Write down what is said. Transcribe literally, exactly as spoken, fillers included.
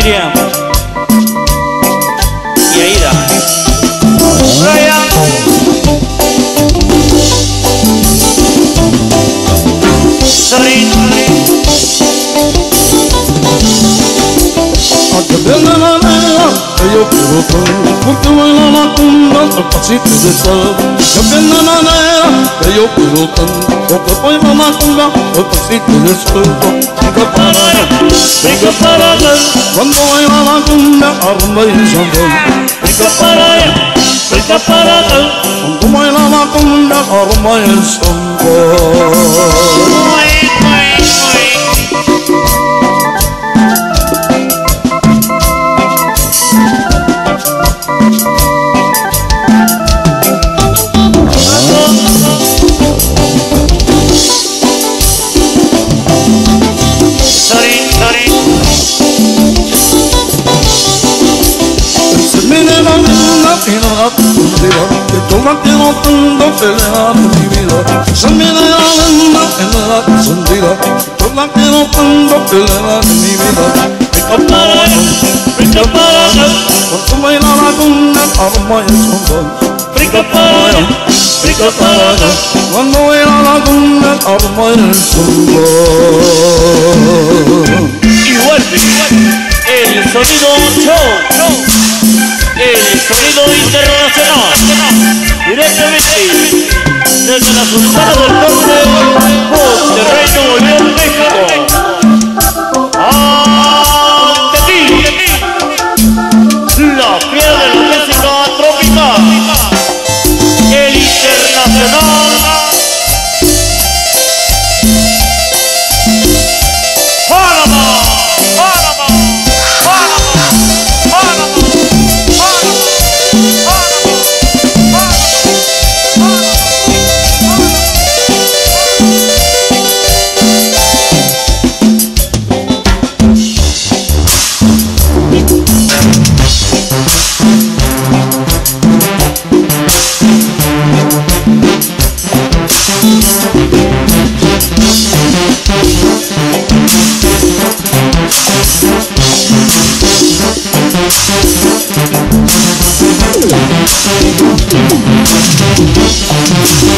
Miriam y Aida. Brian. Sarin. Viene la nena que yo quiero tanto, porque baila la tumba al pasito de sal. Que viene la nena que yo quiero tanto, porque baila la tumba al pasito de sal. Brinca para allá, brinca para allá, cuando baila la tumba arrumba y sandal. Brinca para allá, brinca para allá, cuando baila la tumba arrumba y sandal. Que yo la quiero tanto que le da mi vida. Se mira la lenda que me da consentida. Yo la quiero tanto que le da mi vida. Brinca para allá, brinca para allá, cuando baila la cuna arma y son. Brinca para allá, brinca para allá, cuando baila la cuna arma y son. Y vuelve el sonido show. El sonido internacional, directamente desde la Sultana del Norte, Monterrey, Nuevo León, México. Ante ti, la fiera de la música tropical, el internacional. We'll be right back.